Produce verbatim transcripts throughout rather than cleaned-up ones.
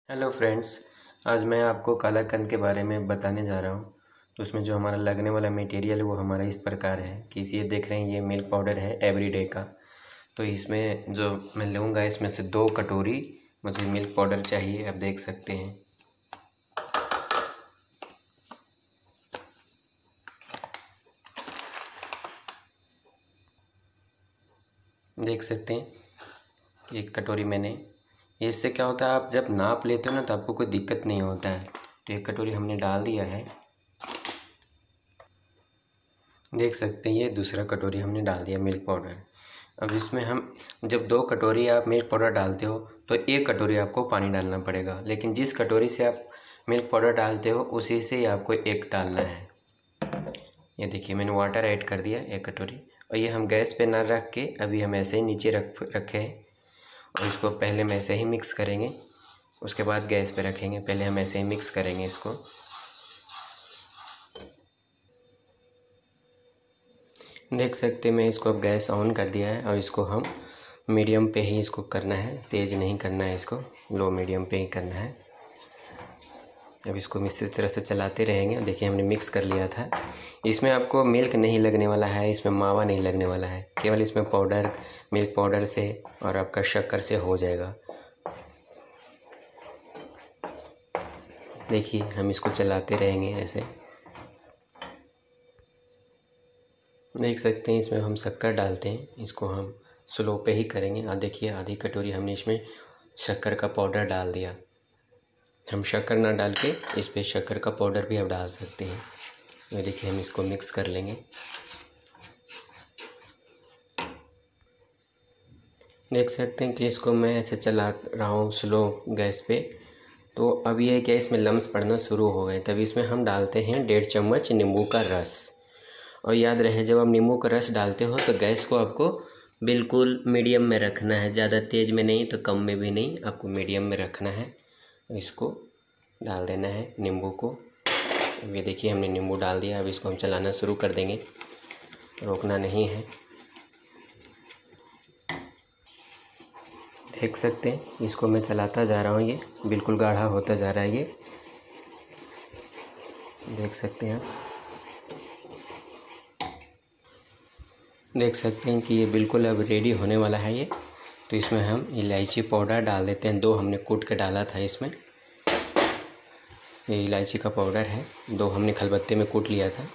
Hello friends, आज मैं आपको कलाकंद के बारे में बताने जा रहा हूँ। तो उसमें जो हमारा लगने वाला मटेरियल है वो हमारा इस प्रकार है कि इसे देख रहे हैं, ये मिल्क पाउडर है एवरीडे का। तो इसमें जो मैं लूँगा, इसमें से दो कटोरी मुझे मिल्क पाउडर चाहिए। आप देख सकते हैं, देख सकते हैं एक कटोरी मैंने। इससे क्या होता है, आप जब नाप लेते हो ना तो आपको कोई दिक्कत नहीं होता है। तो एक कटोरी हमने डाल दिया है, देख सकते हैं। ये दूसरा कटोरी हमने डाल दिया मिल्क पाउडर। अब इसमें हम जब दो कटोरी आप मिल्क पाउडर डालते हो तो एक कटोरी आपको पानी डालना पड़ेगा, लेकिन जिस कटोरी से आप मिल्क पाउडर डालते हो उसी से ही आपको एक डालना है। ये देखिए, मैंने वाटर ऐड कर दिया एक कटोरी। और ये हम गैस पे ना रख के अभी हम ऐसे ही नीचे रख रखे हैं, और इसको पहले हम ऐसे ही मिक्स करेंगे, उसके बाद गैस पे रखेंगे। पहले हम ऐसे ही मिक्स करेंगे इसको। देख सकते हैं, मैं इसको अब गैस ऑन कर दिया है और इसको हम मीडियम पे ही इसको करना है, तेज़ नहीं करना है, इसको लो मीडियम पे ही करना है। अब इसको इसी तरह से चलाते रहेंगे। देखिए, हमने मिक्स कर लिया था। इसमें आपको मिल्क नहीं लगने वाला है, इसमें मावा नहीं लगने वाला है, केवल इसमें पाउडर, मिल्क पाउडर से और आपका शक्कर से हो जाएगा। देखिए, हम इसको चलाते रहेंगे ऐसे। देख सकते हैं, इसमें हम शक्कर डालते हैं, इसको हम स्लो पे ही करेंगे। और देखिए, आधी कटोरी हमने इसमें शक्कर का पाउडर डाल दिया। हम शक्कर ना डाल के इस पे शक्कर का पाउडर भी आप डाल सकते हैं। ये देखिए, हम इसको मिक्स कर लेंगे। देख सकते हैं कि इसको मैं ऐसे चला रहा हूँ स्लो गैस पे। तो अब ये क्या, इसमें लम्स पड़ना शुरू हो गए, तभी इसमें हम डालते हैं डेढ़ चम्मच नींबू का रस। और याद रहे, जब आप नींबू का रस डालते हो तो गैस को आपको बिल्कुल मीडियम में रखना है, ज़्यादा तेज़ में नहीं तो कम में भी नहीं, आपको मीडियम में रखना है। इसको डाल देना है नींबू को। ये देखिए, हमने नींबू डाल दिया। अब इसको हम चलाना शुरू कर देंगे, रोकना नहीं है। देख सकते हैं, इसको मैं चलाता जा रहा हूँ, ये बिल्कुल गाढ़ा होता जा रहा है। ये देख सकते हैं, देख सकते हैं कि ये बिल्कुल अब रेडी होने वाला है ये। तो इसमें हम इलायची पाउडर डाल देते हैं। दो हमने कूट के डाला था इसमें, ये इलायची का पाउडर है, दो हमने खलबत्ते में कूट लिया था।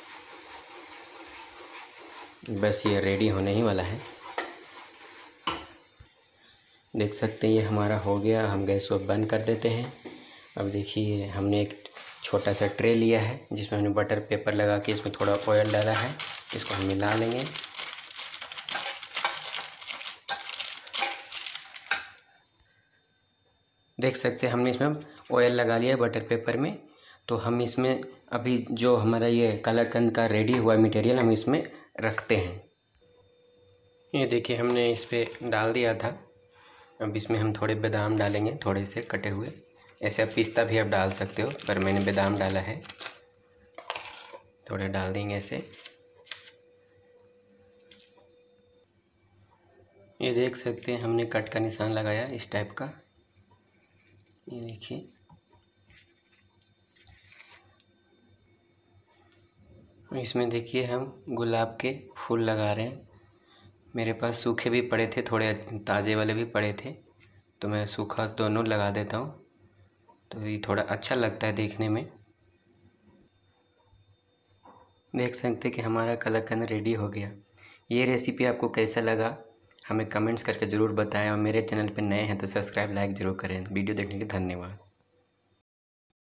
बस ये रेडी होने ही वाला है। देख सकते हैं, ये हमारा हो गया। हम गैस को बंद कर देते हैं। अब देखिए, हमने एक छोटा सा ट्रे लिया है जिसमें हमने बटर पेपर लगा के इसमें थोड़ा ऑयल डाला है। इसको हम मिला लेंगे। देख सकते हैं, हमने इसमें ऑयल लगा लिया है बटर पेपर में। तो हम इसमें अभी जो हमारा ये कलाकंद का रेडी हुआ मटेरियल हम इसमें रखते हैं। ये देखिए, हमने इस पर डाल दिया था। अब इसमें हम थोड़े बादाम डालेंगे, थोड़े से कटे हुए। ऐसे आप पिस्ता भी आप डाल सकते हो, पर मैंने बादाम डाला है, थोड़े डाल देंगे ऐसे। ये देख सकते हैं, हमने कट का निशान लगाया इस टाइप का। ये देखिए, इसमें देखिए हम गुलाब के फूल लगा रहे हैं। मेरे पास सूखे भी पड़े थे, थोड़े ताज़े वाले भी पड़े थे, तो मैं सूखा दोनों लगा देता हूँ, तो ये थोड़ा अच्छा लगता है देखने में। देख सकते हैं कि हमारा कलाकंद रेडी हो गया। ये रेसिपी आपको कैसा लगा हमें कमेंट्स करके ज़रूर बताएं, और मेरे चैनल पर नए हैं तो सब्सक्राइब लाइक ज़रूर करें। वीडियो देखने के लिए धन्यवाद।